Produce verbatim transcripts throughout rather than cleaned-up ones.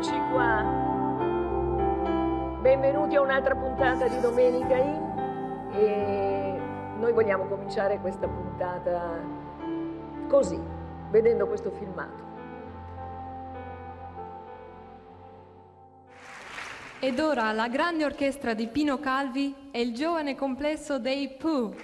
Eccoci qua. Benvenuti a un'altra puntata di Domenica In. E noi vogliamo cominciare questa puntata così, vedendo questo filmato. Ed ora la grande orchestra di Pino Calvi e il giovane complesso dei Pooh.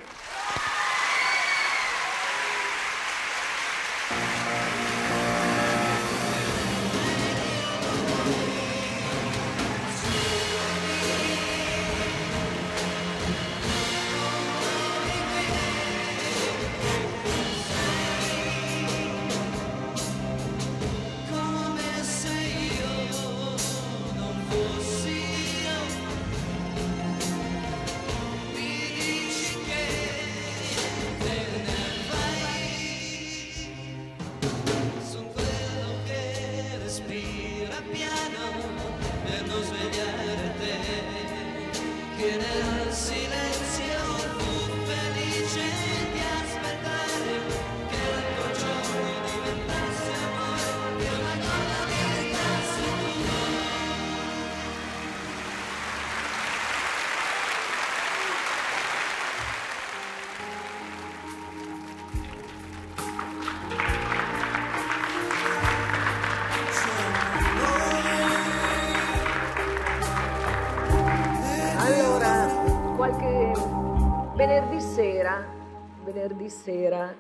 Venerdì sera, venerdì sera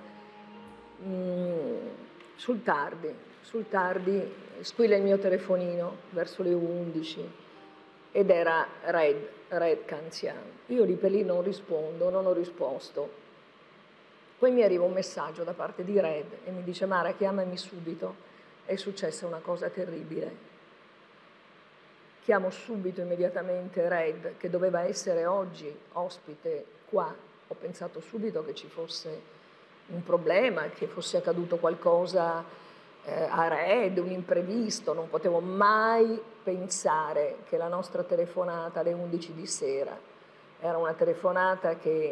mh, sul tardi, sul tardi squilla il mio telefonino verso le undici ed era Red, Red Canziano. Io lì per lì non rispondo, non ho risposto. Poi mi arriva un messaggio da parte di Red e mi dice: Mara, chiamami subito, è successa una cosa terribile. Chiamo subito, immediatamente Red, che doveva essere oggi ospite qua. Ho pensato subito che ci fosse un problema, che fosse accaduto qualcosa eh, a Red, un imprevisto. Non potevo mai pensare che la nostra telefonata alle undici di sera era una telefonata che,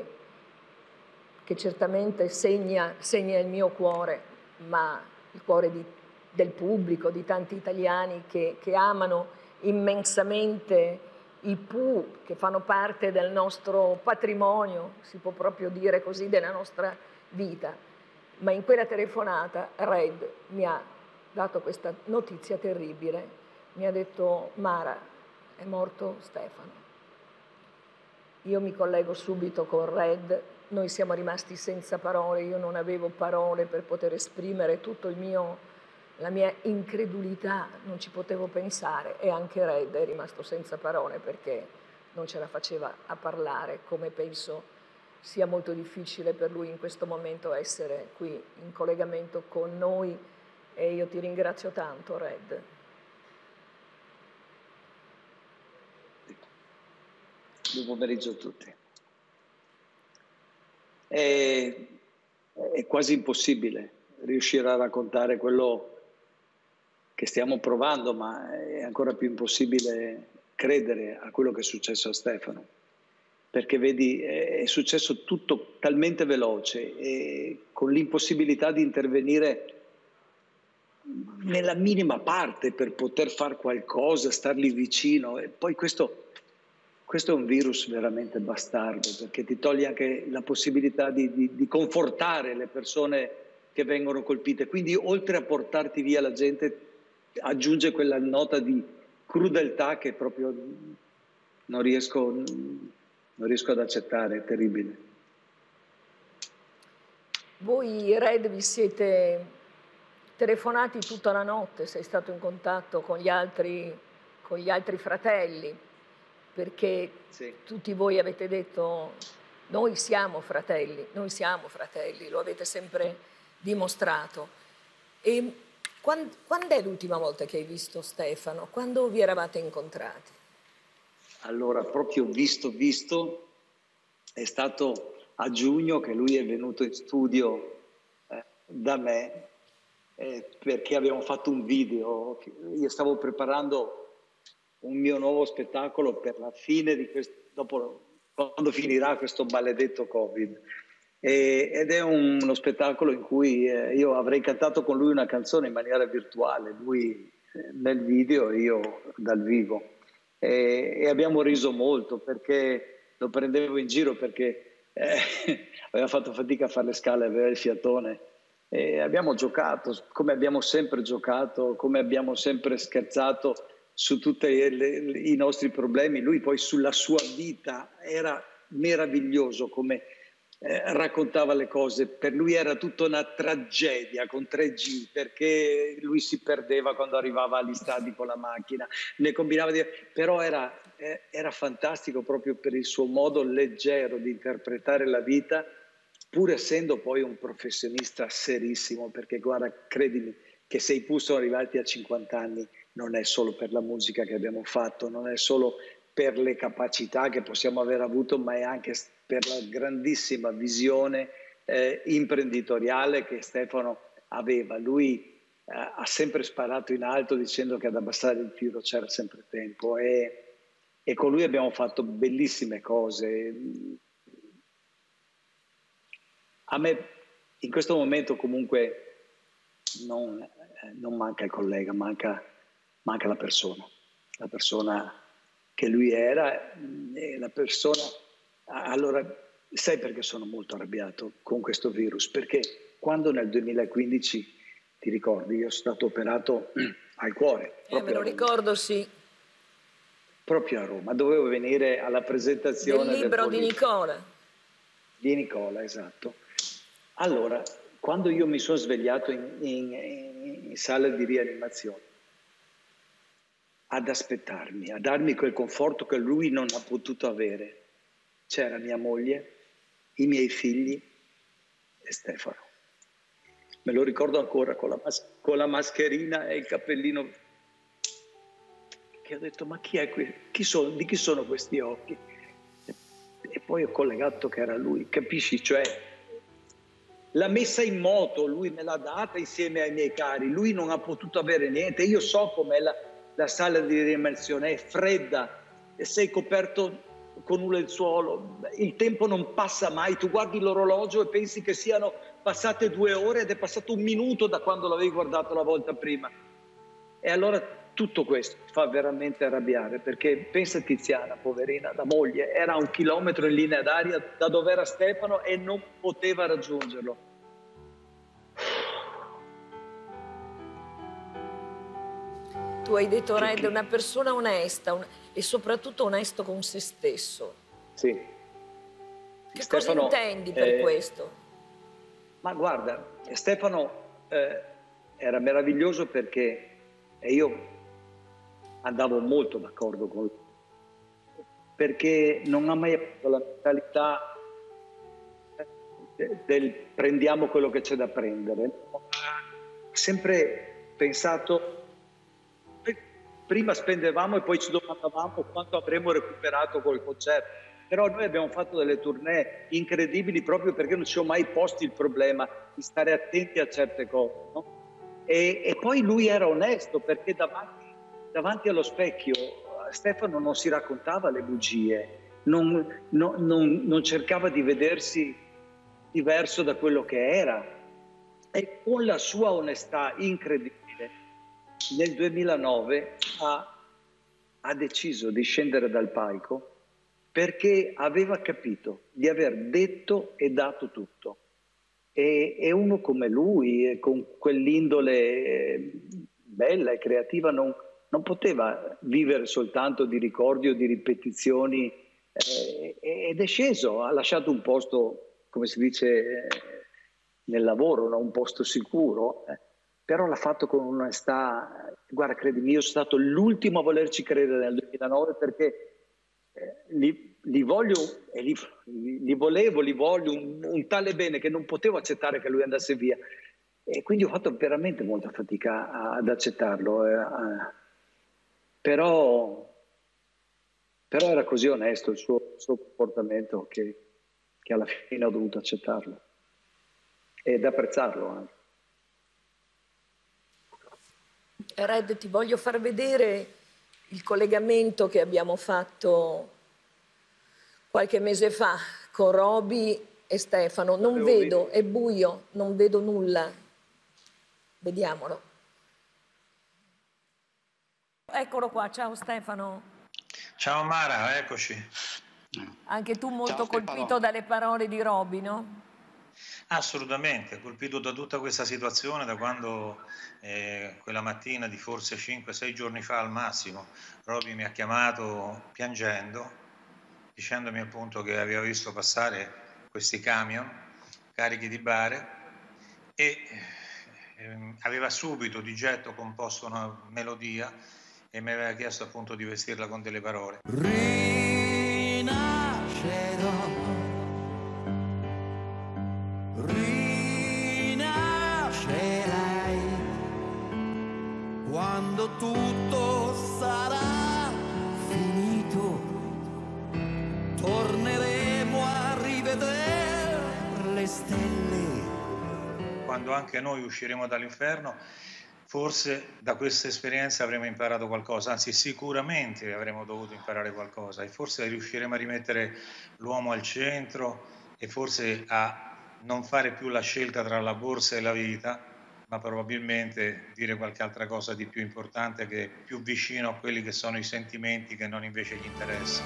che certamente segna, segna il mio cuore, ma il cuore di, del pubblico, di tanti italiani che, che amano immensamente i Pooh, che fanno parte del nostro patrimonio, si può proprio dire così, della nostra vita. Ma in quella telefonata Red mi ha dato questa notizia terribile, mi ha detto: Mara, è morto Stefano. Io mi collego subito con Red, noi siamo rimasti senza parole, io non avevo parole per poter esprimere tutto il mio la mia incredulità, non ci potevo pensare, e anche Red è rimasto senza parole perché non ce la faceva a parlare, come penso sia molto difficile per lui in questo momento essere qui in collegamento con noi, e io ti ringrazio tanto, Red. Buon pomeriggio a tutti. È, è quasi impossibile riuscire a raccontare quello che stiamo provando, ma è ancora più impossibile credere a quello che è successo a Stefano, perché vedi, è successo tutto talmente veloce e con l'impossibilità di intervenire nella minima parte per poter fare qualcosa, stargli vicino. E poi questo, questo è un virus veramente bastardo, perché ti toglie anche la possibilità di, di, di confortare le persone che vengono colpite, quindi oltre a portarti via la gente aggiunge quella nota di crudeltà che proprio non riesco, non riesco ad accettare, è terribile. Voi, Red, vi siete telefonati tutta la notte, sei stato in contatto con gli altri, con gli altri fratelli, perché sì. Tutti voi avete detto: noi siamo fratelli, noi siamo fratelli, lo avete sempre dimostrato. E Quando, quando è l'ultima volta che hai visto Stefano? Quando vi eravate incontrati? Allora, proprio visto, visto, è stato a giugno che lui è venuto in studio eh, da me, eh, perché abbiamo fatto un video. Io stavo preparando un mio nuovo spettacolo per la fine di questo, dopo, quando finirà questo maledetto Covid. E, ed è un, uno spettacolo in cui eh, io avrei cantato con lui una canzone in maniera virtuale. Lui nel video e io dal vivo. E, e abbiamo riso molto perché lo prendevo in giro perché eh, aveva fatto fatica a fare le scale, aveva il fiatone. E abbiamo giocato come abbiamo sempre giocato, come abbiamo sempre scherzato su tutti i nostri problemi. Lui poi sulla sua vita era meraviglioso come eh, raccontava le cose. Per lui era tutta una tragedia con tre G, perché lui si perdeva quando arrivava agli stadi con la macchina, ne combinava di... però era, eh, era fantastico proprio per il suo modo leggero di interpretare la vita, pur essendo poi un professionista serissimo, perché guarda, credimi che se i Pooh sono arrivati a cinquanta anni non è solo per la musica che abbiamo fatto, non è solo per le capacità che possiamo aver avuto, ma è anche per la grandissima visione eh, imprenditoriale che Stefano aveva. Lui eh, ha sempre sparato in alto dicendo che ad abbassare il tiro c'era sempre tempo, e, e con lui abbiamo fatto bellissime cose. A me in questo momento comunque non, eh, non manca il collega, manca, manca la persona, la persona che lui era, e la persona... Allora, sai perché sono molto arrabbiato con questo virus? Perché quando nel duemilaquindici, ti ricordi, io sono stato operato al cuore. Eh, me lo ricordo, sì. Proprio a Roma, dovevo venire alla presentazione del libro del di Nicola. Di Nicola, esatto. Allora, quando io mi sono svegliato in, in, in sala di rianimazione, ad aspettarmi, a darmi quel conforto che lui non ha potuto avere, c'era mia moglie, i miei figli e Stefano. Me lo ricordo ancora con la, mas- con la mascherina e il cappellino, che ho detto, ma chi è qui? Chi sono, di chi sono questi occhi? E, e poi ho collegato che era lui, capisci? Cioè, l'ha messa in moto, lui me l'ha data insieme ai miei cari, lui non ha potuto avere niente. Io so com'è la, la sala di rianimazione, è fredda, e sei coperto con un lenzuolo, il tempo non passa mai, tu guardi l'orologio e pensi che siano passate due ore ed è passato un minuto da quando l'avevi guardato la volta prima. E allora tutto questo fa veramente arrabbiare, perché pensa Tiziana, poverina, la moglie, era a un chilometro in linea d'aria da dove era Stefano e non poteva raggiungerlo. Tu hai detto, Red, è una persona onesta un... e soprattutto onesto con se stesso. Sì. Che Stefano, cosa intendi per eh, questo? Ma guarda, Stefano eh, era meraviglioso perché e io andavo molto d'accordo con lui, perché non ha mai avuto la mentalità del prendiamo quello che c'è da prendere. Ha sempre pensato, prima spendevamo e poi ci domandavamo quanto avremmo recuperato col concerto. Però noi abbiamo fatto delle tournée incredibili proprio perché non ci siamo mai posti il problema di stare attenti a certe cose, no? E, e poi lui era onesto, perché davanti, davanti allo specchio Stefano non si raccontava le bugie, non, no, non, non cercava di vedersi diverso da quello che era, e con la sua onestà incredibile nel duemilanove ha, ha deciso di scendere dal palco perché aveva capito di aver detto e dato tutto. E, e uno come lui, con quell'indole bella e creativa, non, non poteva vivere soltanto di ricordi o di ripetizioni, eh, ed è sceso, ha lasciato un posto, come si dice eh, nel lavoro, no? Un posto sicuro, eh. Però l'ha fatto con onestà. Guarda, credimi, io sono stato l'ultimo a volerci credere nel duemilanove, perché eh, li, li voglio e li, li volevo, li voglio un, un tale bene che non potevo accettare che lui andasse via, e quindi ho fatto veramente molta fatica a, ad accettarlo, eh, a, però, però era così onesto il suo, il suo comportamento che, che alla fine ho dovuto accettarlo ed apprezzarlo anche. Red, ti voglio far vedere il collegamento che abbiamo fatto qualche mese fa con Roby e Stefano. Non vedo, è buio, non vedo nulla. Vediamolo. eccolo qua, ciao Stefano. Ciao Mara, eccoci. Anche tu molto Ciao, colpito Stefano. dalle parole di Roby, no? Assolutamente, colpito da tutta questa situazione, da quando eh, quella mattina di forse cinque sei giorni fa al massimo, Roby mi ha chiamato piangendo, dicendomi appunto che aveva visto passare questi camion carichi di bare e eh, aveva subito di getto composto una melodia e mi aveva chiesto appunto di vestirla con delle parole. Rinascerò, rinascerai quando tutto sarà finito, torneremo a rivedere le stelle. Quando anche noi usciremo dall'inferno, forse da questa esperienza avremo imparato qualcosa, anzi sicuramente avremo dovuto imparare qualcosa e forse riusciremo a rimettere l'uomo al centro e forse a non fare più la scelta tra la borsa e la vita, ma probabilmente dire qualche altra cosa di più importante, che è più vicino a quelli che sono i sentimenti che non invece gli interessi.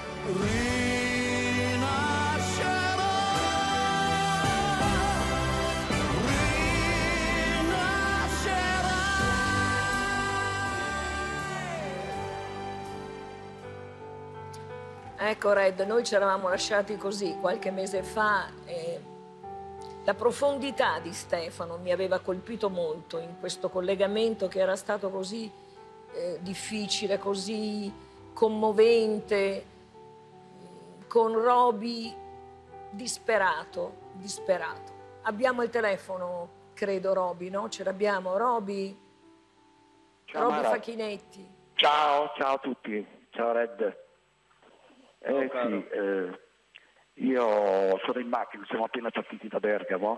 Ecco Red, noi ci eravamo lasciati così qualche mese fa e la profondità di Stefano mi aveva colpito molto in questo collegamento che era stato così eh, difficile, così commovente, con Roby disperato, disperato. Abbiamo il telefono, credo, Roby, no? Ce l'abbiamo, Roby? Ciao, Roby Mara. Facchinetti. Ciao, ciao a tutti. Ciao Red. Eh, sì, eh, io sono in macchina, siamo appena partiti da Bergamo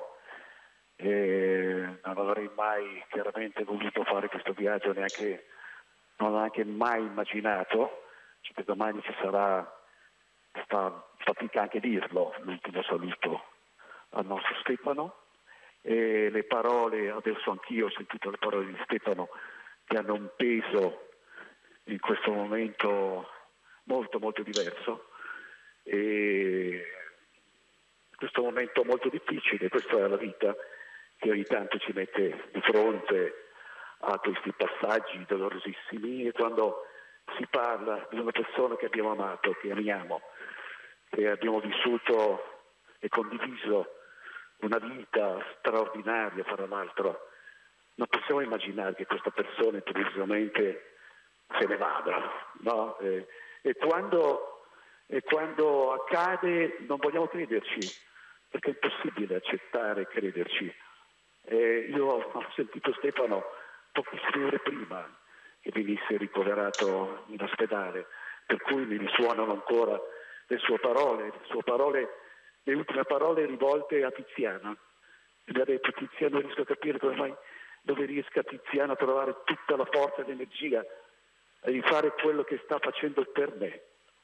e non avrei mai chiaramente voluto fare questo viaggio, neanche, non ho neanche mai immaginato che domani ci sarà, sta fatica anche dirlo, l'ultimo saluto al nostro Stefano, e le parole, adesso anch'io ho sentito le parole di Stefano che hanno un peso in questo momento molto molto diverso, e questo momento molto difficile, questa è la vita che ogni tanto ci mette di fronte a questi passaggi dolorosissimi, e quando si parla di una persona che abbiamo amato, che amiamo, che abbiamo vissuto e condiviso una vita straordinaria, fra l'altro, non possiamo immaginare che questa persona improvvisamente se ne vada, no? E, e, quando, e quando accade non vogliamo crederci, perché è impossibile accettare e crederci. E io ho sentito Stefano pochissime ore prima che venisse ricoverato in ospedale, per cui mi risuonano ancora le sue parole, le sue parole, le ultime parole rivolte a Tiziana. Mi ha detto: Tiziano, non riesco a capire come mai, dove riesca Tiziano a trovare tutta la forza e l'energia di fare quello che sta facendo per me.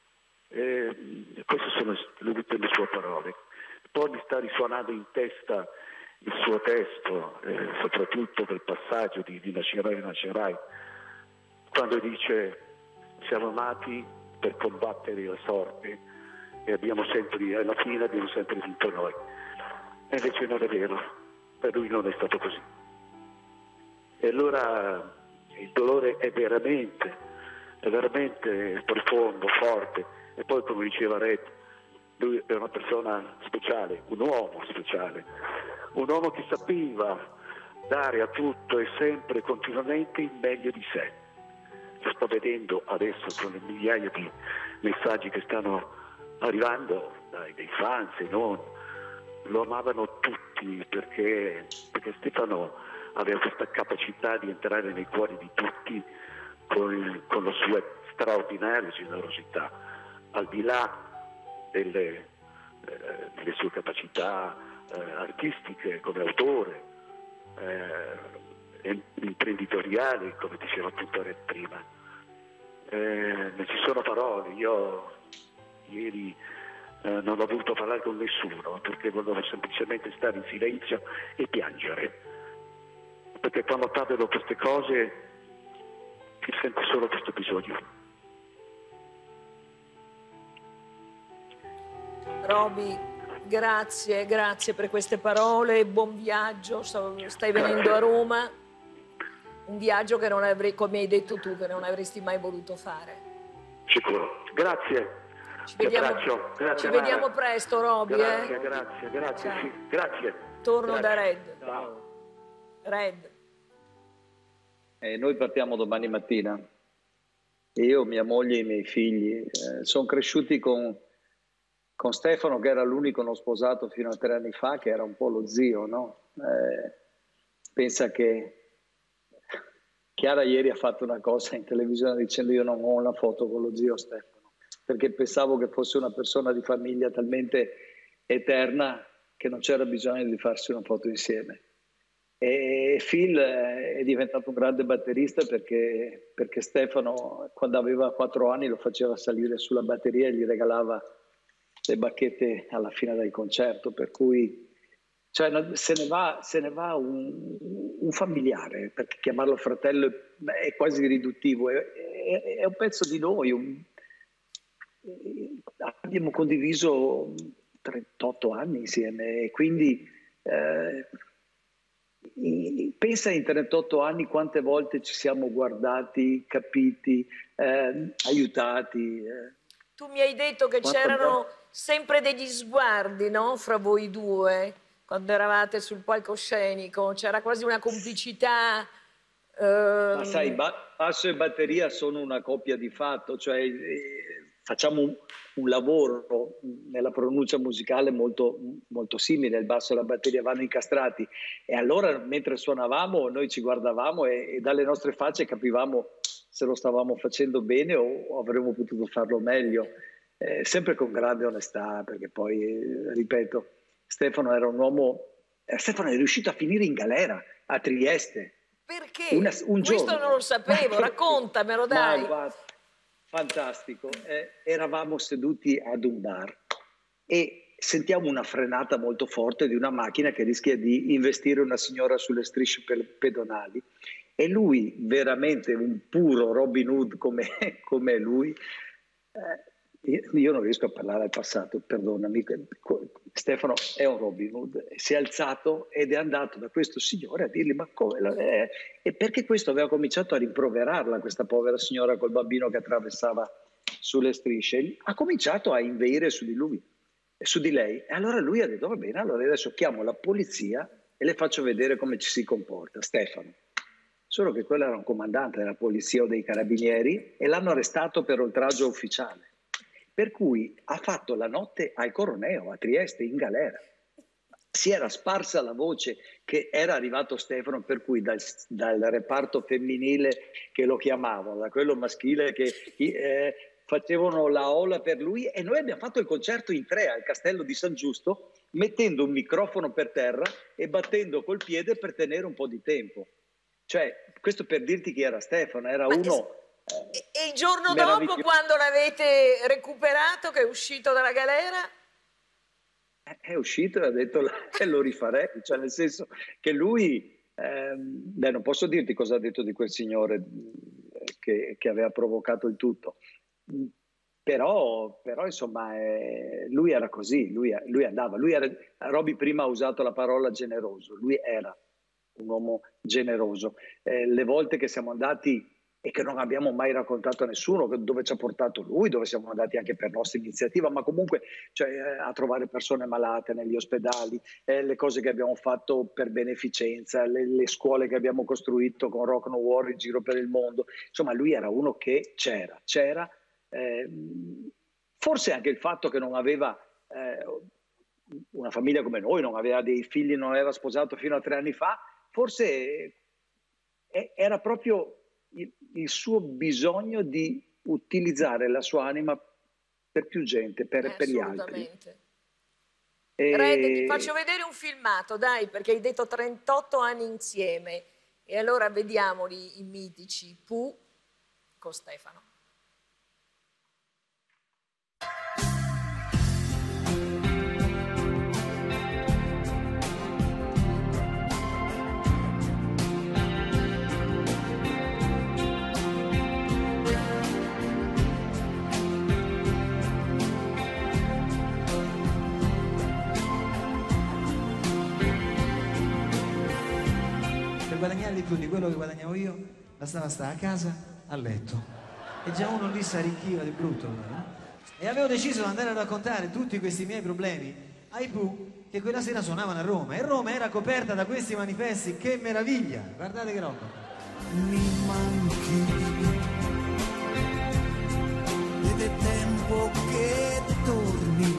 E queste sono le ultime sue parole. Poi mi sta risuonando in testa il suo testo, eh, soprattutto del passaggio di, di Nascerai, Nascerai, quando dice: siamo nati per combattere la sorte e abbiamo sempre, alla fine abbiamo sempre vinto noi. E invece non è vero, per lui non è stato così. E allora il dolore è veramente, è veramente profondo, forte. E poi, come diceva Red, lui è una persona speciale, un uomo speciale, un uomo che sapeva dare a tutto e sempre, continuamente, il meglio di sé. Lo sto vedendo adesso con le migliaia di messaggi che stanno arrivando dai, dai fans e non. Lo amavano tutti perché, perché Stefano aveva questa capacità di entrare nei cuori di tutti con, con la sua straordinaria generosità, al di là delle, eh, delle sue capacità eh, artistiche come autore, eh, imprenditoriali, come diceva appunto Red prima. Eh, non ci sono parole. Io ieri eh, non ho voluto parlare con nessuno perché volevo semplicemente stare in silenzio e piangere, perché quando parlo queste cose che sente solo questo bisogno. Roby, grazie, grazie per queste parole, buon viaggio, stai venendo a Roma, un viaggio che non avrei, come hai detto tu, che non avresti mai voluto fare. Sicuro, grazie. Ci vediamo, grazie, ci vediamo presto, Roby. Grazie, eh? grazie, grazie, sì, grazie. Torno grazie. da Red. Ciao. Red. Eh, noi partiamo domani mattina. Io, mia moglie e i miei figli eh, sono cresciuti con... con Stefano, che era l'unico non sposato fino a tre anni fa, che era un po' lo zio, no? Eh, pensa che Chiara ieri ha fatto una cosa in televisione dicendo io non ho una foto con lo zio Stefano, perché pensavo che fosse una persona di famiglia talmente eterna che non c'era bisogno di farsi una foto insieme. E Phil è diventato un grande batterista perché, perché Stefano, quando aveva quattro anni, lo faceva salire sulla batteria e gli regalava le bacchette alla fine del concerto, per cui cioè, se ne va, se ne va un, un familiare, perché chiamarlo fratello è, è quasi riduttivo, è, è, è un pezzo di noi, un, abbiamo condiviso trentotto anni insieme e quindi eh, pensa in trentotto anni quante volte ci siamo guardati, capiti, eh, aiutati. Eh. Tu mi hai detto che Quanto c'erano be- sempre degli sguardi, no? Fra voi due, quando eravate sul palcoscenico, c'era quasi una complicità. Ehm... Ma sai, ba- basso e batteria sono una coppia di fatto, cioè eh, facciamo un, un lavoro nella pronuncia musicale molto, molto simile, il basso e la batteria vanno incastrati e allora mentre suonavamo noi ci guardavamo e, e dalle nostre facce capivamo se lo stavamo facendo bene o, o avremmo potuto farlo meglio, eh, sempre con grande onestà, perché poi, eh, ripeto, Stefano era un uomo, eh, Stefano è riuscito a finire in galera a Trieste. Perché? Una, un Questo giorno. non lo sapevo, raccontamelo, dai. Ma guarda, fantastico, eh, eravamo seduti ad un bar e sentiamo una frenata molto forte di una macchina che rischia di investire una signora sulle strisce pedonali. E lui, veramente un puro Robin Hood come, come lui, eh, io non riesco a parlare al passato, perdonami, Stefano è un Robin Hood, si è alzato ed è andato da questo signore a dirgli ma come? Eh, e perché questo aveva cominciato a rimproverarla, questa povera signora col bambino che attraversava sulle strisce, ha cominciato a inveire su di lui, su di lei, e allora lui ha detto va bene, allora adesso chiamo la polizia e le faccio vedere come ci si comporta, Stefano. Solo che quello era un comandante della polizia o dei carabinieri e l'hanno arrestato per oltraggio ufficiale. Per cui ha fatto la notte al Coroneo, a Trieste, in galera. Si era sparsa la voce che era arrivato Stefano, per cui dal, dal reparto femminile che lo chiamavano, da quello maschile che eh, facevano la ola per lui, e noi abbiamo fatto il concerto in tre al Castello di San Giusto, mettendo un microfono per terra e battendo col piede per tenere un po' di tempo. Cioè, questo per dirti chi era Stefano, era Ma uno... E, e il giorno dopo, quando l'avete recuperato, che è uscito dalla galera? È uscito e ha detto che lo rifarei, cioè nel senso che lui... Eh, beh, non posso dirti cosa ha detto di quel signore che, che aveva provocato il tutto, però, però insomma eh, lui era così, lui, lui andava, lui era, Roby prima ha usato la parola generoso, lui era un uomo generoso. Eh, le volte che siamo andati e che non abbiamo mai raccontato a nessuno dove ci ha portato lui, dove siamo andati anche per nostra iniziativa, ma comunque cioè, a trovare persone malate negli ospedali, eh, le cose che abbiamo fatto per beneficenza, le, le scuole che abbiamo costruito con Rock No War in giro per il mondo, insomma lui era uno che c'era, c'era eh, forse anche il fatto che non aveva eh, una famiglia come noi, non aveva dei figli, non era sposato fino a tre anni fa, forse era proprio il, il suo bisogno di utilizzare la sua anima per più gente, per, eh, per gli altri. E... Red, ti faccio vedere un filmato, dai, perché hai detto trentotto anni insieme. E allora vediamoli i mitici Pooh con Stefano. di più di quello che guadagnavo io, bastava stare a casa, a letto. E già uno lì si arricchiva di brutto. No? E avevo deciso di andare a raccontare tutti questi miei problemi ai Pooh, che quella sera suonavano a Roma. E Roma era coperta da questi manifesti, che meraviglia! Guardate che roba. Mi manchi ed è tempo che torni.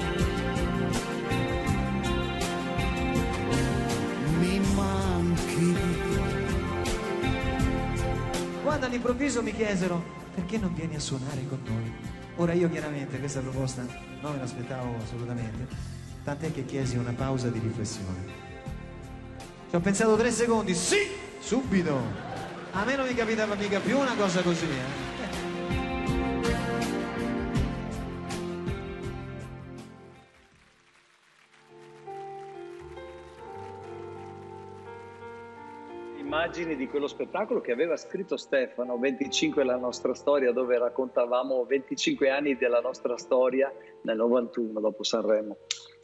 Mi manchi. Quando all'improvviso mi chiesero perché non vieni a suonare con noi. Ora io chiaramente questa proposta non me l'aspettavo assolutamente, tant'è che chiesi una pausa di riflessione. Ci ho pensato tre secondi, sì, subito. A me non mi capitava mica più una cosa così, eh. Immagini di quello spettacolo che aveva scritto Stefano, venticinque la nostra storia, dove raccontavamo venticinque anni della nostra storia nel novantuno dopo Sanremo.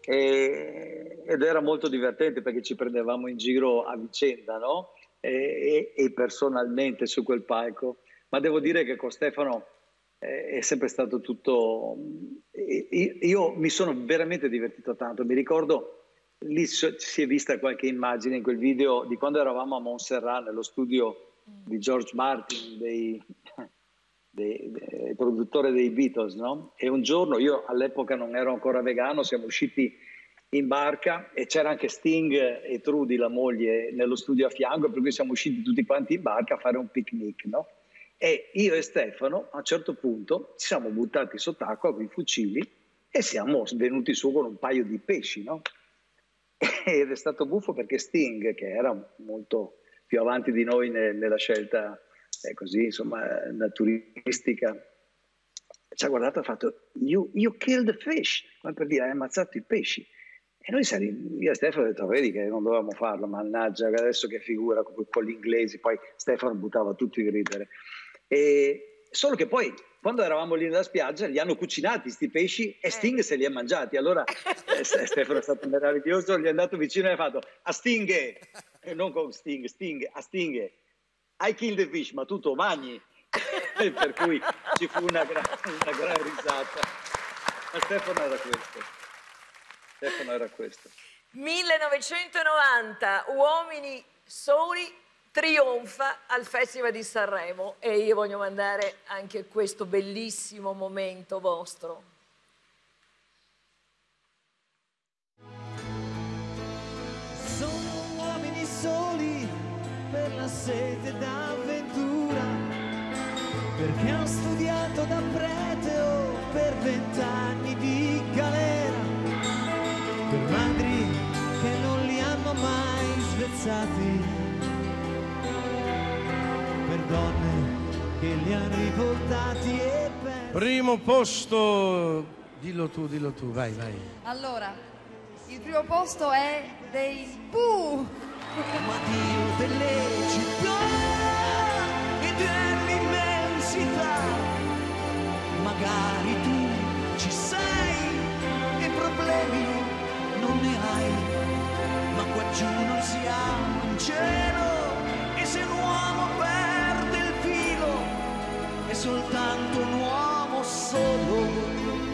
E, ed era molto divertente perché ci prendevamo in giro a vicenda, no? E, e, e personalmente su quel palco. Ma devo dire che con Stefano eh, è sempre stato tutto... Io, io mi sono veramente divertito tanto, mi ricordo... Lì si è vista qualche immagine in quel video di quando eravamo a Montserrat, nello studio di George Martin, dei, dei, dei produttore dei Beatles, no? E un giorno, io all'epoca non ero ancora vegano, siamo usciti in barca e c'era anche Sting e Trudy, la moglie, nello studio a fianco, per cui siamo usciti tutti quanti in barca a fare un picnic, no? E io e Stefano a un certo punto ci siamo buttati sott'acqua con i fucili e siamo venuti su con un paio di pesci, no? Ed è stato buffo perché Sting, che era molto più avanti di noi ne, nella scelta eh, così, insomma, naturistica, ci ha guardato e ha fatto you, you killed the fish, come per dire hai ammazzato i pesci. E noi saremo, io e Stefano ho detto vedi che non dovevamo farlo, mannaggia, adesso che figura con, con gli inglesi, poi Stefano buttava tutti a ridere. E, solo che poi quando eravamo lì nella spiaggia li hanno cucinati sti pesci e Sting se li ha mangiati. Allora eh, Stefano è stato meraviglioso, gli è andato vicino e ha fatto a Sting, eh, non con Sting, Sting, a Sting, I kill the fish, ma tu lo mangi. Per cui ci fu una, gra una gran risata. Ma Stefano era questo. Stefano era questo. millenovecentonovanta, Uomini Soli trionfa al Festival di Sanremo e io voglio mandare anche questo bellissimo momento vostro. Sono uomini soli per la sete d'avventura, perché ho studiato da prete o per vent'anni di galera, per madri che non li hanno mai svezzati, per donne che li hanno rivoltati e per... Primo posto, dillo tu, dillo tu, vai, vai. Allora, il primo posto è dei Pooh. Ma Dio delle città e dell'immensità, magari tu ci sei e problemi non ne hai, ma qua giù non si ha un cielo e se un uomo perde il filo è soltanto un uomo solo.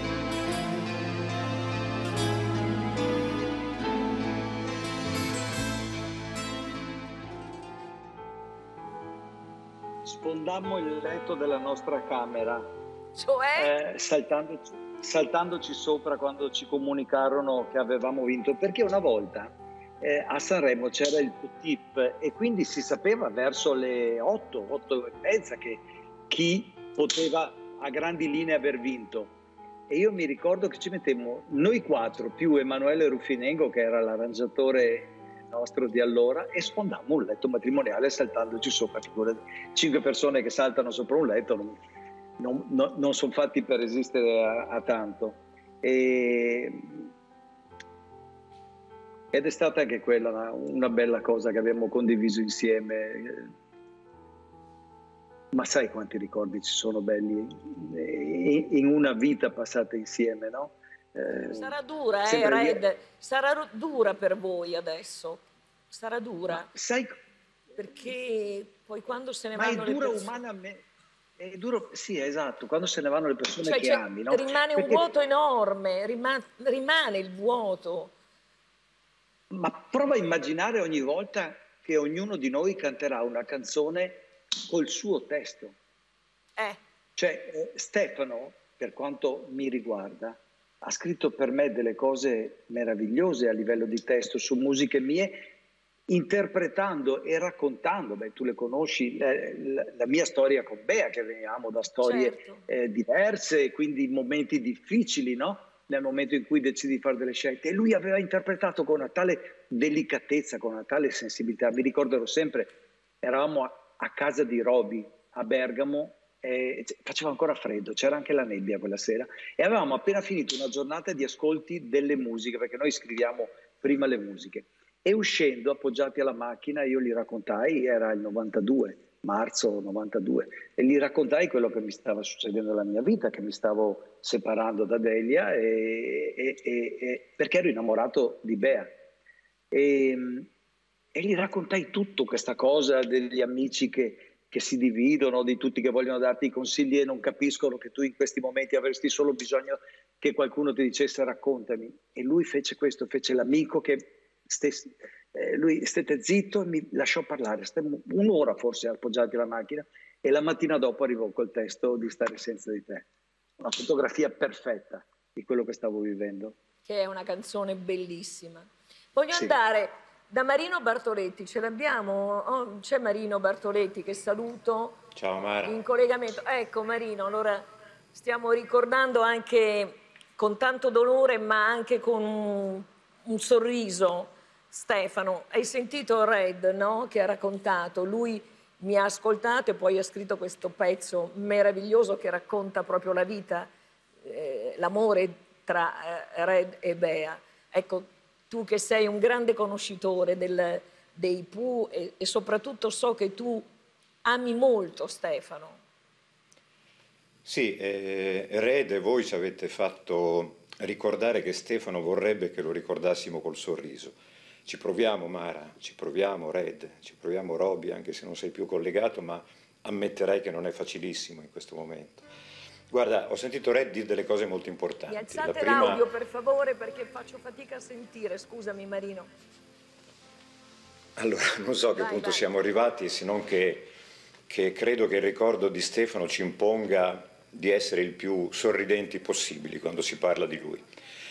Sfondammo il letto della nostra camera, Cioè? eh, saltandoci, saltandoci sopra quando ci comunicarono che avevamo vinto, perché una volta eh, a Sanremo c'era il tip e quindi si sapeva verso le otto, otto e mezza che chi poteva a grandi linee aver vinto. E io mi ricordo che ci mettemmo noi quattro più Emanuele Ruffinengo, che era l'arrangiatore nostro di allora, e sfondammo un letto matrimoniale saltandoci sopra. Cinque persone che saltano sopra un letto non, non, non, non sono fatti per resistere a, a tanto. E, ed è stata anche quella una, una bella cosa che abbiamo condiviso insieme. Ma sai quanti ricordi ci sono belli in una vita passata insieme, no? Eh, Sarà dura, eh, Red? Sarà dura per voi adesso. Sarà dura. Sai, perché poi quando se ne Ma vanno è duro le persone... umanamente, è duro, sì, esatto, quando se ne vanno le persone Cioè, che cioè, ami, no? rimane un Perché, vuoto enorme, rima- rimane il vuoto. ma prova a immaginare ogni volta che ognuno di noi canterà una canzone col suo testo. Eh, Cioè, eh, Stefano, per quanto mi riguarda, ha scritto per me delle cose meravigliose a livello di testo su musiche mie, interpretando e raccontando, beh, tu le conosci, la, la, la mia storia con Bea, che veniamo da storie certo. eh, diverse, quindi momenti difficili, no? Nel momento in cui decidi di fare delle scelte. E lui aveva interpretato con una tale delicatezza, con una tale sensibilità. Mi ricorderò sempre, eravamo a, a casa di Roby a Bergamo, eh, faceva ancora freddo, c'era anche la nebbia quella sera, e avevamo appena finito una giornata di ascolti delle musiche, perché noi scriviamo prima le musiche. E uscendo, appoggiati alla macchina, io gli raccontai, era il novantadue, marzo novantadue, e gli raccontai quello che mi stava succedendo nella mia vita, che mi stavo separando da Delia, e, e, e, e, perché ero innamorato di Bea. E, e gli raccontai tutto, questa cosa degli amici che, che si dividono, di tutti che vogliono darti consigli e non capiscono che tu in questi momenti avresti solo bisogno che qualcuno ti dicesse raccontami. E lui fece questo, fece l'amico che... Stessi, eh, lui stette zitto e mi lasciò parlare, stemmo un'ora forse appoggiati alla macchina, e la mattina dopo arrivò col testo di Stare senza di te, una fotografia perfetta di quello che stavo vivendo, Che è una canzone bellissima. Voglio sì. andare da Marino Bartoletti, ce l'abbiamo? Oh, c'è Marino Bartoletti, che saluto. Ciao Mara. In collegamento. Ecco Marino, allora stiamo ricordando anche con tanto dolore, ma anche con un, un sorriso, Stefano. Hai sentito Red, no? Che ha raccontato, lui mi ha ascoltato e poi ha scritto questo pezzo meraviglioso che racconta proprio la vita, eh, l'amore tra eh, Red e Bea. Ecco, tu che sei un grande conoscitore del, dei Pooh e, e soprattutto so che tu ami molto Stefano. Sì, eh, Red e voi ci avete fatto ricordare che Stefano vorrebbe che lo ricordassimo col sorriso. Ci proviamo Mara, ci proviamo Red, ci proviamo Roby, anche se non sei più collegato, ma ammetterai che non è facilissimo in questo momento. Guarda, ho sentito Red dire delle cose molto importanti. Mi alzate La prima... l'audio per favore, perché faccio fatica a sentire, scusami Marino. Allora, non so a che vai, punto vai. siamo arrivati, se non che, che credo che il ricordo di Stefano ci imponga di essere il più sorridenti possibili quando si parla di lui.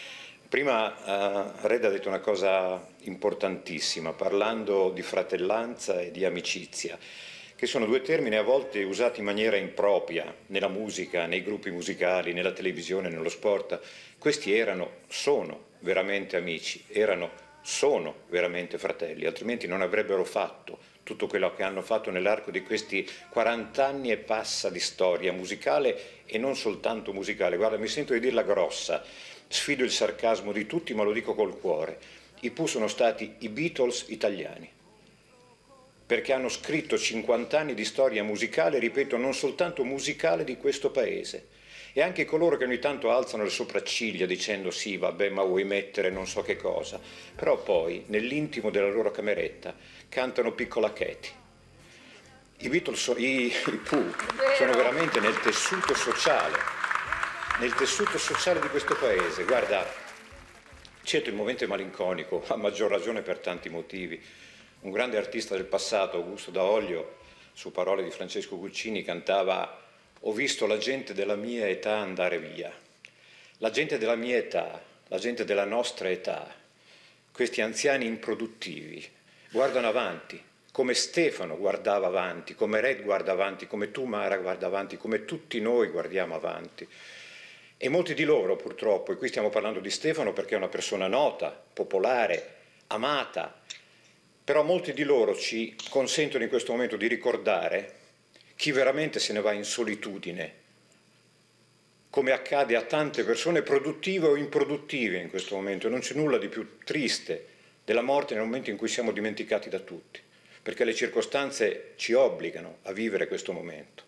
Prima uh, Red ha detto una cosa importantissima, parlando di fratellanza e di amicizia, che sono due termini a volte usati in maniera impropria nella musica, nei gruppi musicali, nella televisione, nello sport. Questi erano, sono veramente amici, erano, sono veramente fratelli, altrimenti non avrebbero fatto tutto quello che hanno fatto nell'arco di questi quaranta anni e passa di storia musicale e non soltanto musicale. Guarda, mi sento di dirla grossa, sfido il sarcasmo di tutti, ma lo dico col cuore. I Pooh sono stati i Beatles italiani, perché hanno scritto cinquanta anni di storia musicale, ripeto, non soltanto musicale, di questo paese. E anche coloro che ogni tanto alzano le sopracciglia dicendo sì, vabbè, ma vuoi mettere non so che cosa, però poi nell'intimo della loro cameretta cantano Piccola Katy. I Beatles, so, i, i Pooh sono veramente nel tessuto sociale, nel tessuto sociale di questo paese. Guarda, certo il momento è malinconico, a maggior ragione per tanti motivi. Un grande artista del passato, Augusto Daolio, su parole di Francesco Guccini, cantava: ho visto la gente della mia età andare via. La gente della mia età, la gente della nostra età, questi anziani improduttivi, guardano avanti, come Stefano guardava avanti, come Red guarda avanti, come tu Mara guarda avanti, come tutti noi guardiamo avanti. E molti di loro purtroppo, e qui stiamo parlando di Stefano perché è una persona nota, popolare, amata, però molti di loro ci consentono in questo momento di ricordare chi veramente se ne va in solitudine, come accade a tante persone produttive o improduttive in questo momento. Non c'è nulla di più triste della morte nel momento in cui siamo dimenticati da tutti, perché le circostanze ci obbligano a vivere questo momento.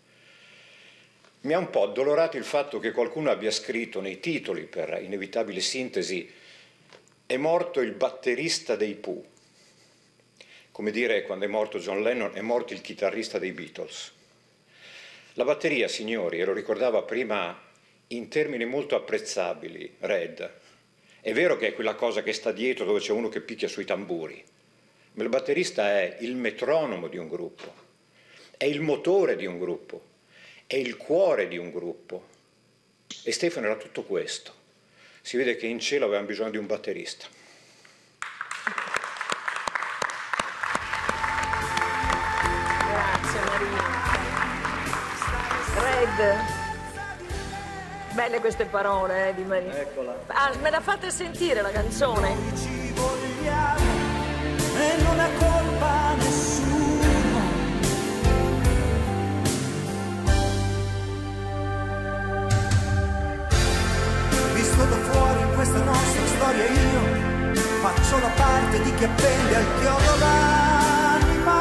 Mi ha un po' addolorato il fatto che qualcuno abbia scritto nei titoli, per inevitabile sintesi, è morto il batterista dei Pooh. come dire, quando è morto John Lennon, è morto il chitarrista dei Beatles. La batteria, signori, e lo ricordava prima in termini molto apprezzabili, Red, è vero che è quella cosa che sta dietro dove c'è uno che picchia sui tamburi, ma il batterista è il metronomo di un gruppo, è il motore di un gruppo, è il cuore di un gruppo. E Stefano era tutto questo. Si vede che in cielo avevamo bisogno di un batterista. Grazie Maria. Red, belle queste parole eh, di Maria. Eccola. Ah, me la fate sentire la canzone? Noi ci vogliamo e non è colpa nessuno. Visto da fuori in questa nostra storia io faccio la parte di chi appende al chiodo l'anima,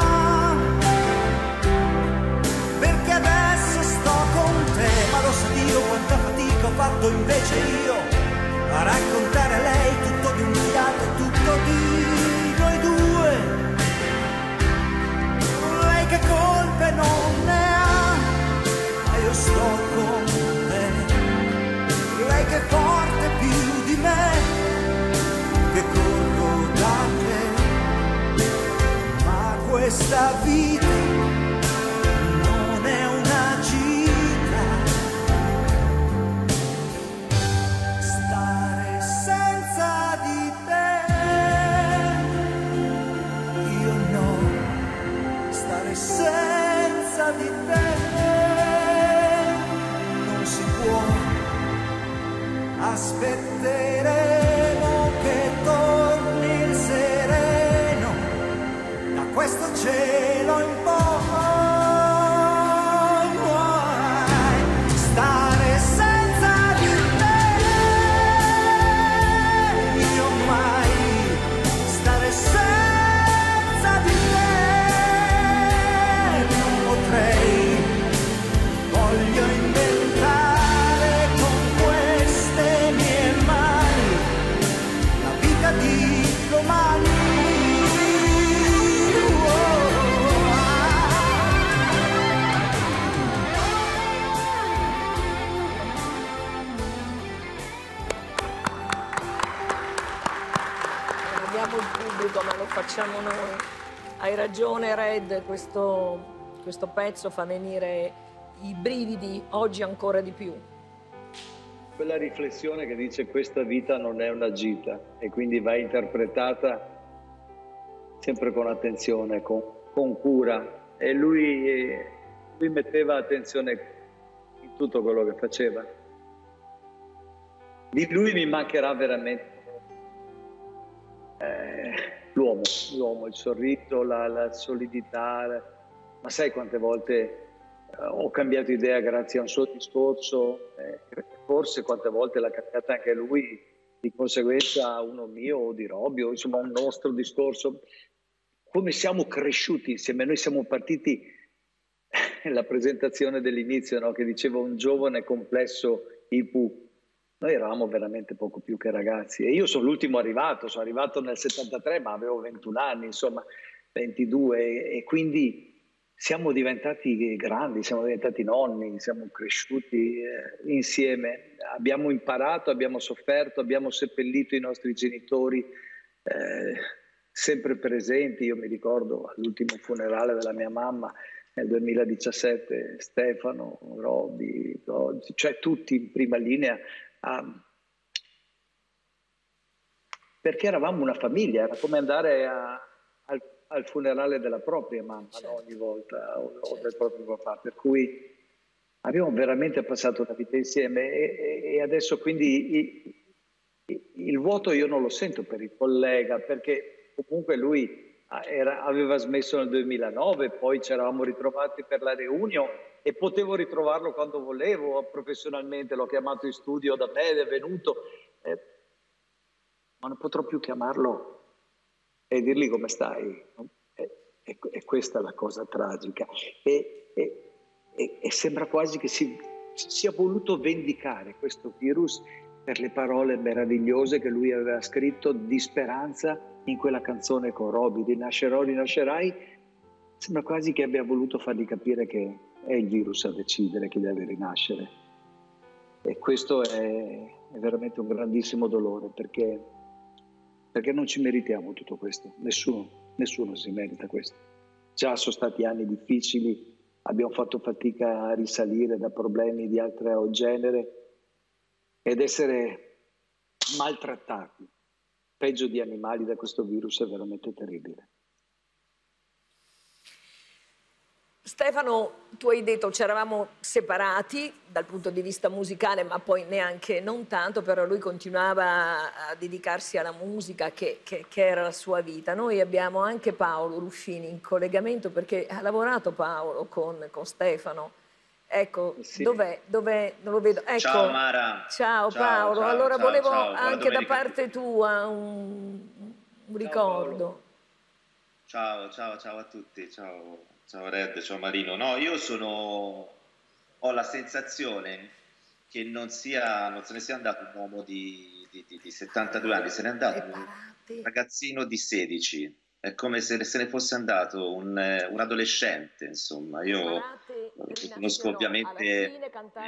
perché adesso sto con te, ma lo sa Dio quanta fatica ho fatto invece io a raccontare a lei tutto di un fiato, tutto di noi due. Lei che colpe non ne ha, ma io sto con te. Lei che è forte più di me, che corro da te. Ma questa vita non è una gita. Stare senza di te, io no. Stare senza di te non si può. Aspetteremo che torni il sereno da questo cielo in poi. Stare senza di te, io mai. Stare senza di te non potrei. Voglio inventare di domani. Non abbiamo il pubblico, ma lo facciamo noi. Hai ragione Red, questo, questo pezzo fa venire i brividi oggi ancora di più. Quella riflessione che dice questa vita non è una gita e quindi va interpretata sempre con attenzione, con, con cura, e lui, lui metteva attenzione in tutto quello che faceva. Di lui mi mancherà veramente eh, l'uomo, l'uomo, il sorriso, la, la solidità, ma sai quante volte ho cambiato idea grazie a un suo discorso, eh, forse quante volte l'ha cambiata anche lui, di conseguenza uno mio o di Robby, o insomma un nostro discorso. Come siamo cresciuti insieme, noi siamo partiti, la presentazione dell'inizio, no? Che diceva un giovane complesso I P U, noi eravamo veramente poco più che ragazzi, e io sono l'ultimo arrivato, sono arrivato nel settantatré ma avevo ventuno anni, insomma ventidue, e, e quindi siamo diventati grandi, siamo diventati nonni, siamo cresciuti eh, insieme, abbiamo imparato, abbiamo sofferto, abbiamo seppellito i nostri genitori eh, sempre presenti. Io mi ricordo all'ultimo funerale della mia mamma nel duemiladiciassette, Stefano, Robby, cioè tutti in prima linea, ah, perché eravamo una famiglia, era come andare a, al al funerale della propria mamma, certo. No? Ogni volta, o, certo. O del proprio papà, per cui abbiamo veramente passato una vita insieme, e, e adesso quindi il, il vuoto io non lo sento per il collega, perché comunque lui era, aveva smesso nel duemilanove, poi ci eravamo ritrovati per la reunion e potevo ritrovarlo quando volevo professionalmente, l'ho chiamato in studio da me ed è venuto, eh, ma non potrò più chiamarlo e dirgli come stai, e, e, e questa è la cosa tragica, e, e, e, e sembra quasi che si, si sia voluto vendicare questo virus per le parole meravigliose che lui aveva scritto di speranza in quella canzone con Roby, rinascerò, rinascerai. Sembra quasi che abbia voluto fargli capire che è il virus a decidere chi deve rinascere. E questo è, è veramente un grandissimo dolore, perché, perché non ci meritiamo tutto questo. Nessuno, nessuno si merita questo. Già sono stati anni difficili, abbiamo fatto fatica a risalire da problemi di altro genere, ed essere maltrattati, peggio di animali, da questo virus è veramente terribile. Stefano, tu hai detto ci eravamo separati dal punto di vista musicale, ma poi neanche non tanto, però lui continuava a dedicarsi alla musica che, che, che era la sua vita. Noi abbiamo anche Paolo Ruffini in collegamento, perché ha lavorato Paolo con, con Stefano. Ecco, sì. Dov'è? Dov'è? Non lo vedo. Ecco. Ciao Mara. Ciao, ciao Paolo. Ciao, allora ciao, volevo ciao. anche da parte tua un, un ricordo. Ciao, ciao, ciao a tutti. Ciao, ciao Red, ciao Marino. No, io sono ho la sensazione che non sia non se ne sia andato un uomo di, di, di, di settantadue anni, se ne è andato un ragazzino di sedici. È come se se ne fosse andato un, un adolescente, insomma. Io conosco ovviamente eh,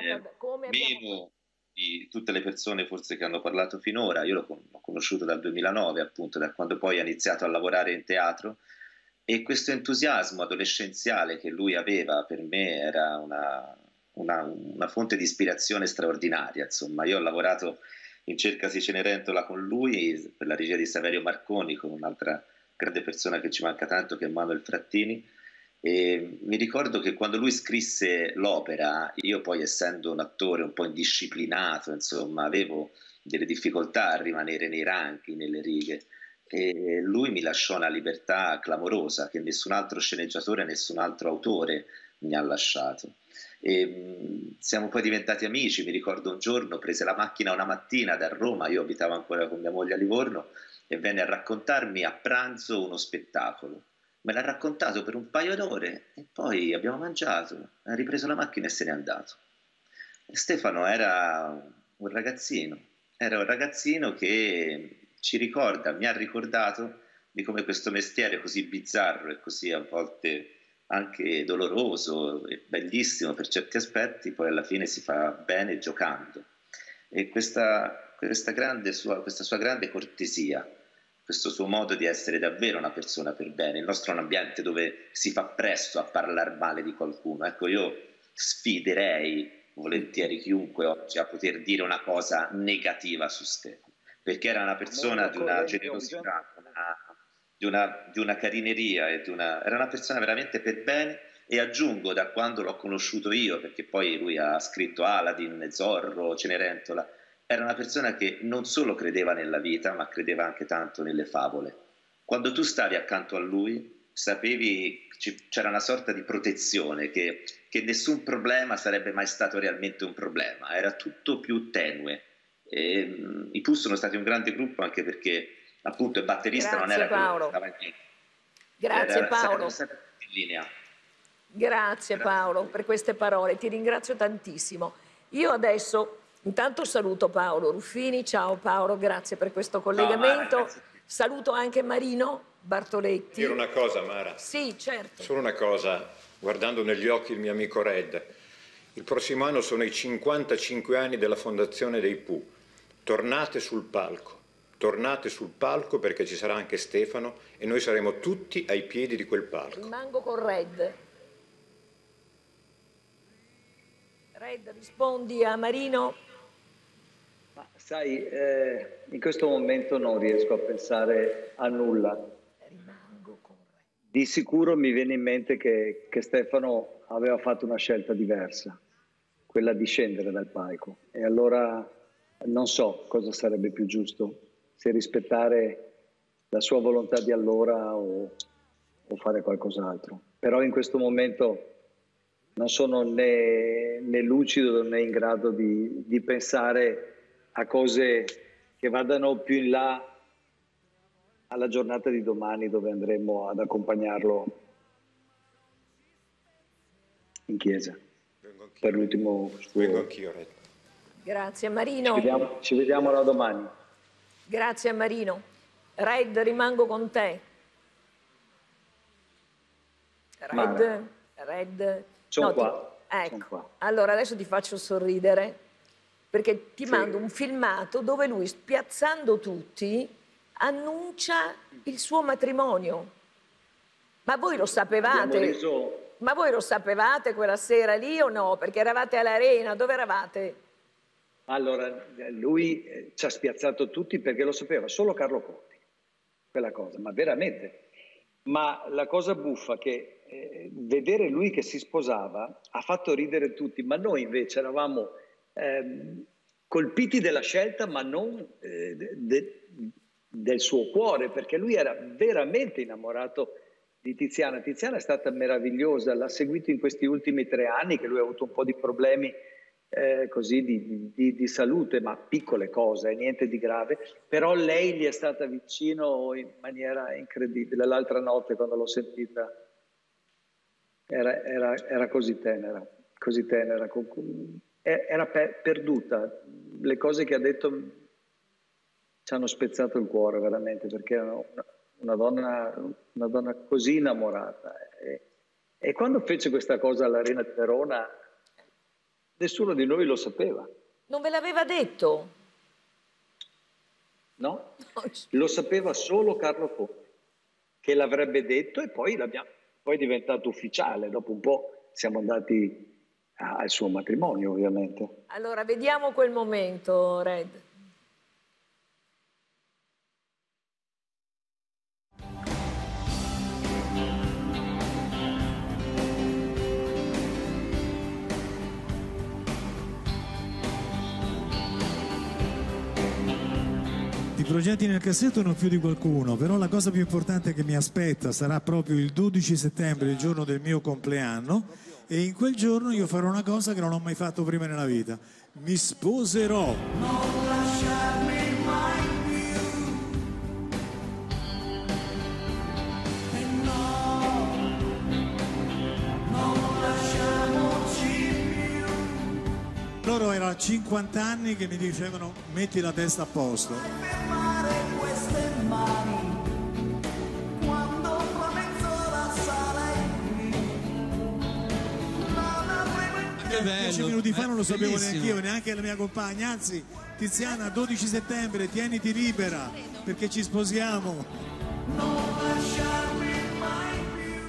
meno di tutte le persone forse che hanno parlato finora. Io l'ho l'ho conosciuto dal duemilanove, appunto, da quando poi ha iniziato a lavorare in teatro, e questo entusiasmo adolescenziale che lui aveva per me era una, una, una fonte di ispirazione straordinaria. Insomma, io ho lavorato in Cercasi Cenerentola con lui per la regia di Saverio Marconi, con un'altra grande persona che ci manca tanto, che è Manuel Frattini, e mi ricordo che quando lui scrisse l'opera, io poi, essendo un attore un po' indisciplinato, insomma, avevo delle difficoltà a rimanere nei ranchi, nelle righe, e lui mi lasciò una libertà clamorosa che nessun altro sceneggiatore, nessun altro autore mi ha lasciato. E mh, siamo poi diventati amici. Mi ricordo un giorno prese la macchina una mattina da Roma, io abitavo ancora con mia moglie a Livorno, e venne a raccontarmi a pranzo uno spettacolo. Me l'ha raccontato per un paio d'ore e poi abbiamo mangiato, ha ripreso la macchina e se n'è andato. E Stefano era un ragazzino, era un ragazzino che ci ricorda, mi ha ricordato di come questo mestiere così bizzarro e così a volte anche doloroso e bellissimo per certi aspetti, poi alla fine si fa bene giocando. E questa, questa, grande sua, questa sua grande cortesia, questo suo modo di essere davvero una persona per bene. Il nostro è un ambiente dove si fa presto a parlare male di qualcuno. Ecco, io sfiderei volentieri chiunque oggi a poter dire una cosa negativa su Stefano, perché era una persona di una generosità, una, di, una, di una carineria, e di una, era una persona veramente per bene. E aggiungo, da quando l'ho conosciuto io, perché poi lui ha scritto Aladdin, Zorro, Cenerentola, era una persona che non solo credeva nella vita, ma credeva anche tanto nelle favole. Quando tu stavi accanto a lui, sapevi, c'era una sorta di protezione, che, che nessun problema sarebbe mai stato realmente un problema, era tutto più tenue. E, mh, i Pooh sono stati un grande gruppo, anche perché appunto il batterista Grazie, non era Paolo. quello che stava in Grazie era, Paolo. sempre in linea. Grazie Paolo per queste parole, ti ringrazio tantissimo. Io adesso intanto saluto Paolo Ruffini. Ciao Paolo, grazie per questo collegamento. Mara, saluto anche Marino Bartoletti. Dire una cosa, Mara. Sì, certo. Solo una cosa, guardando negli occhi il mio amico Red. Il prossimo anno sono i cinquantacinque anni della fondazione dei Pooh. Tornate sul palco, tornate sul palco, perché ci sarà anche Stefano e noi saremo tutti ai piedi di quel palco. Rimango con Red. Red, rispondi a Marino. Ma sai, eh, in questo momento non riesco a pensare a nulla. Rimango con Red. Di sicuro mi viene in mente che, che Stefano aveva fatto una scelta diversa, quella di scendere dal palco. E allora non so cosa sarebbe più giusto, se rispettare la sua volontà di allora o, o fare qualcos'altro. Però in questo momento non sono né, né lucido né in grado di, di pensare a cose che vadano più in là alla giornata di domani, dove andremo ad accompagnarlo in chiesa per l'ultimo suo Vengo anch'io, Red. Grazie Marino. Ci vediamo, ci vediamo là domani. Grazie Marino. Red, rimango con te. Red, Red. Sono no, qua. Ti, ecco, Sono qua. Allora adesso ti faccio sorridere perché ti sì. mando un filmato dove lui, spiazzando tutti, annuncia il suo matrimonio. Ma voi lo sapevate? Reso... Ma voi lo sapevate quella sera lì o no? Perché eravate all'Arena, dove eravate? Allora, lui ci ha spiazzato tutti perché lo sapeva solo Carlo Conti, quella cosa, ma veramente. Ma la cosa buffa è che eh, vedere lui che si sposava ha fatto ridere tutti, ma noi invece eravamo eh, colpiti della scelta, ma non eh, de, del suo cuore, perché lui era veramente innamorato di Tiziana. Tiziana è stata meravigliosa, l'ha seguito in questi ultimi tre anni, che lui ha avuto un po' di problemi eh, così di, di, di salute, ma piccole cose, niente di grave, però lei gli è stata vicino in maniera incredibile. L'altra notte quando l'ho sentita era, era, era così tenera, così tenera, era per, perduta. Le cose che ha detto ci hanno spezzato il cuore veramente, perché erano una, una, donna, una donna così innamorata. E, e quando fece questa cosa all'Arena di Verona, nessuno di noi lo sapeva. Non ve l'aveva detto? No, lo sapeva solo Carlo Conti, che l'avrebbe detto, e poi, poi è diventato ufficiale. Dopo un po' siamo andati al suo matrimonio, ovviamente. Allora, vediamo quel momento, Red. I progetti nel cassetto non più di qualcuno, però la cosa più importante che mi aspetta sarà proprio il dodici settembre, il giorno del mio compleanno, e in quel giorno io farò una cosa che non ho mai fatto prima nella vita: mi sposerò. Non lasciarmi mai più, e no, non lasciamoci più. Loro erano cinquanta anni che mi dicevano metti la testa a posto. Fermare queste mani quando Flamenzola sale qui. Non avremo Che bello, dieci minuti fa non lo sapevo bellissimo. neanche io, neanche la mia compagna. Anzi, Tiziana, dodici settembre, tieniti libera perché ci sposiamo. non lasciarmi mai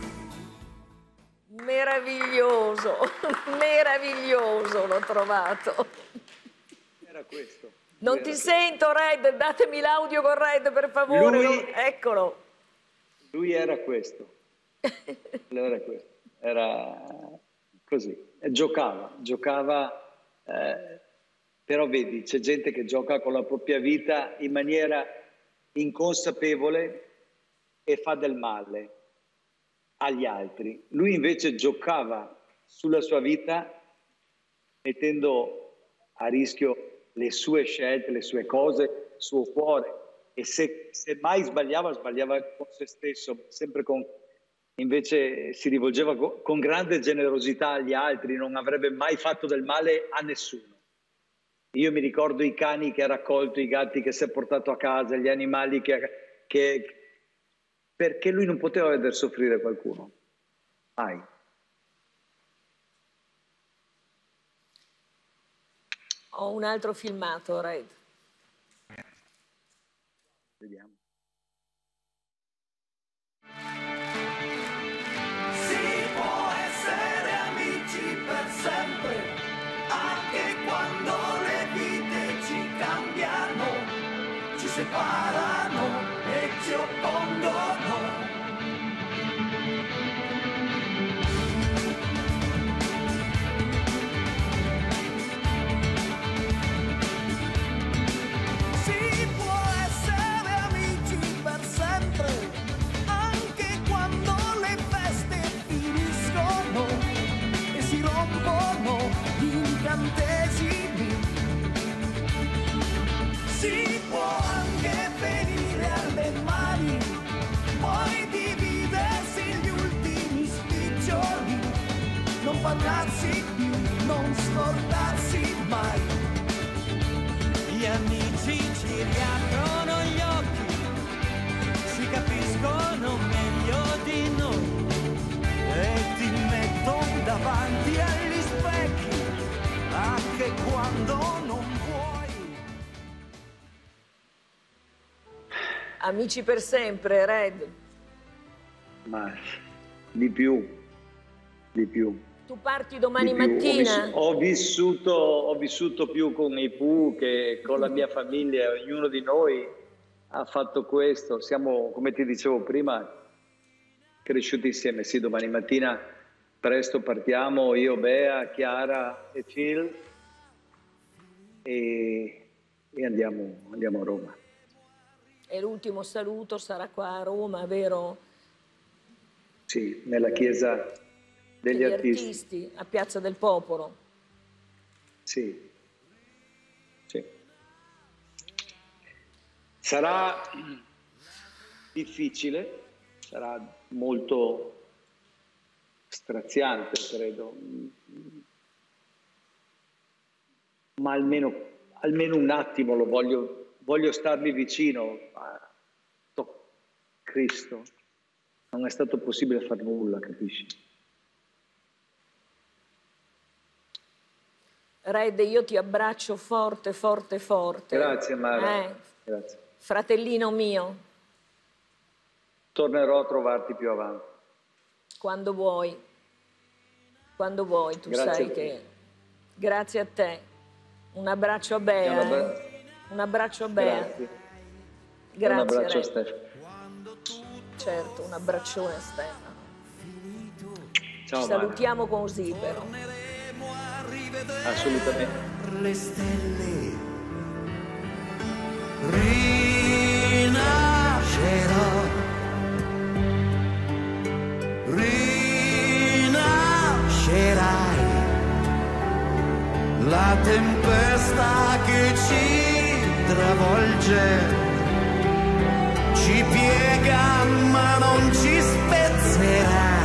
più. Meraviglioso, meraviglioso l'ho trovato. Era questo. Non ti sento, Red, datemi l'audio con Red, per favore. Lui- Non- Eccolo. Lui era questo. Lui era questo. Era così. E giocava, giocava, eh, però vedi, c'è gente che gioca con la propria vita in maniera inconsapevole e fa del male agli altri. Lui invece giocava sulla sua vita mettendo a rischio le sue scelte, le sue cose, il suo cuore, e se, se mai sbagliava, sbagliava con se stesso, sempre con, invece si rivolgeva co- con grande generosità agli altri, non avrebbe mai fatto del male a nessuno. Io mi ricordo i cani che ha raccolto, i gatti che si è portato a casa, gli animali che, che perché lui non poteva vedere soffrire qualcuno. Mai. Ho un altro filmato, Red. Vediamo. Si può essere amici per sempre, anche quando le vite ci cambiano, ci separano e ci oppongono. Si può essere amici per sempre, anche quando le feste finiscono e si rompono gli incantesimi. Si può anche venire alle mani, poi dividersi gli ultimi spiccioli, non parlarsi più, non scordarsi mai. Amici per sempre, Red. Ma di più, di più. Tu parti domani Di più. mattina? Ho, vissuto, ho, vissuto, ho vissuto più con i Pooh che con la mia famiglia, ognuno di noi ha fatto questo. Siamo, come ti dicevo prima, cresciuti insieme. Sì, domani mattina presto partiamo, io, Bea, Chiara e Phil, e, e andiamo, andiamo a Roma. E l'ultimo saluto sarà qua a Roma, vero? Sì, nella chiesa degli, degli artisti. artisti, a Piazza del Popolo. Sì, sì. Sarà difficile, sarà molto straziante, credo, ma almeno, almeno un attimo lo voglio, voglio starmi vicino. A Cristo, non è stato possibile far nulla, capisci? Red, io ti abbraccio forte, forte, forte. Grazie, Mara. Eh, Grazie. Fratellino mio. Tornerò a trovarti più avanti. Quando vuoi. Quando vuoi, tu Grazie sai che... Grazie a te. Un abbraccio a Bea. Un, abbra... eh. Un abbraccio a Bea. Grazie. Grazie, un abbraccio Red. a Stefano. Certo, un abbraccione a Stefano. Ciao, Ci salutiamo così, però. Assolutamente. Le stelle rinascerò, rinascerai, la tempesta che ci travolge ci piega ma non ci spezzerà.